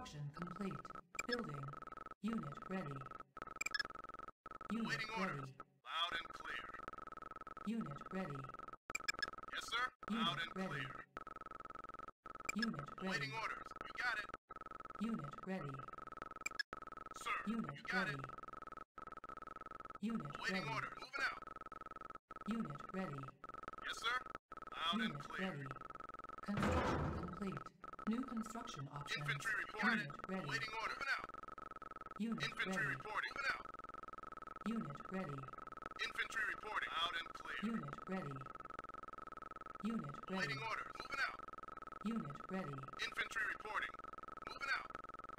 Construction complete. Building. Unit ready. Unit Awaiting ready. orders. Loud and clear. Unit ready. Yes, sir. Unit Loud and ready. clear. Unit ready. Awaiting orders. You got it. Unit ready. Sir, Unit you got ready. it. Unit Awaiting ready. orders. Moving out. Unit ready. Yes, sir. Loud Unit and clear. ready. Construction complete. New construction options. Infantry reported. Unit ready. Awaiting order. Moving out. Unit Infantry ready. reporting. Moving out. Unit ready. Infantry reporting. Loud and clear. Unit ready. Unit ready. Awaiting orders. Moving out. Unit ready. Infantry reporting. Moving out.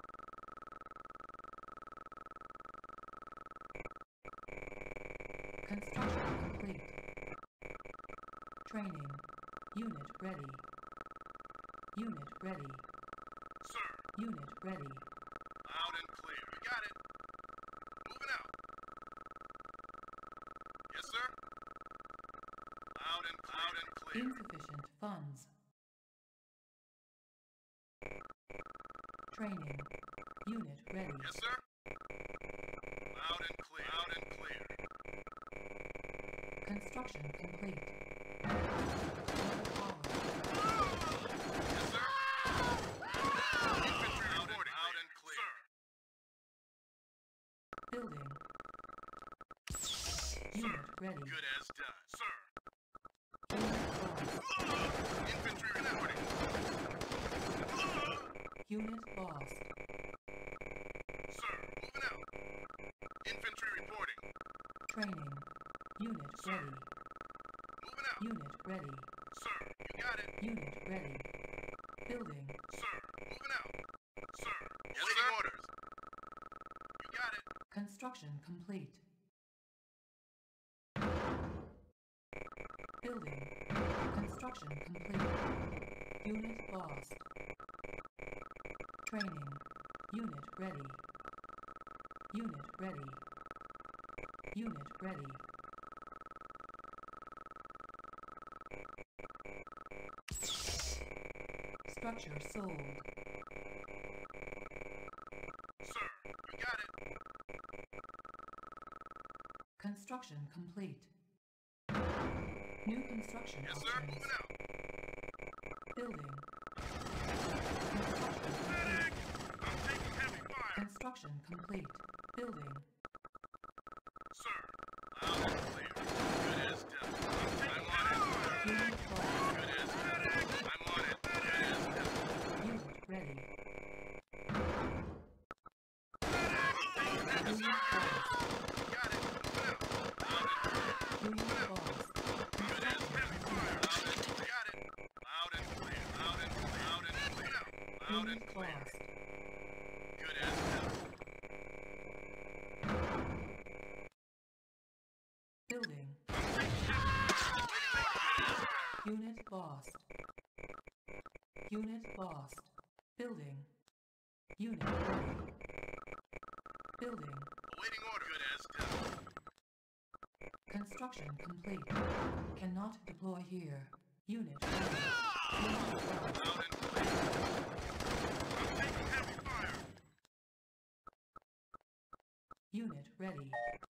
Construction complete. Training. Unit ready. Unit ready. Sir, Unit ready. loud and clear. You got it. Moving out. Yes, sir. Loud and clear. Insufficient funds. Training. Unit ready. Yes, sir. Loud and clear. Loud and clear. Construction complete. Yes, sir. Infantry reporting. Loud and clear. Building. Sir. Unit ready. Good as done. Sir. Unit lost. Infantry reporting. Unit lost. Sir, moving out. Infantry reporting. Training. Unit Sir. ready. Moving out. Unit ready. Sir, you got it. Unit ready. Building. Sir, moving out. Sir, yes, sir. Orders. You got it. Construction complete. Building. Construction complete. Unit lost. Training. Unit ready. Unit ready. Unit ready. Structure sold. Sir, you got it. Construction complete. New construction Yes, sir. options. Moving out. Building. Construction complete. I'm taking heavy fire. Construction complete. Building. Sir, loud and clear. Good as done. I'm on it. Unit lost. Good as done. I'm on it. Good as done. Unit ready. Yes, sir. Got it. Moving out. Loud and clear. Unit lost. Good as heavy fire. Loud and clear. Got it. Loud and clear. Loud and clear. Loud and clear. Loud and Unit clear. lost. Good as done. Building. Unit lost. Unit lost. Building. Unit ready. Building. Awaiting order. Good as done. Construction complete. Cannot deploy here. Unit ready. Unit lost. Loud and clear. I'm taking heavy fire. Unit ready.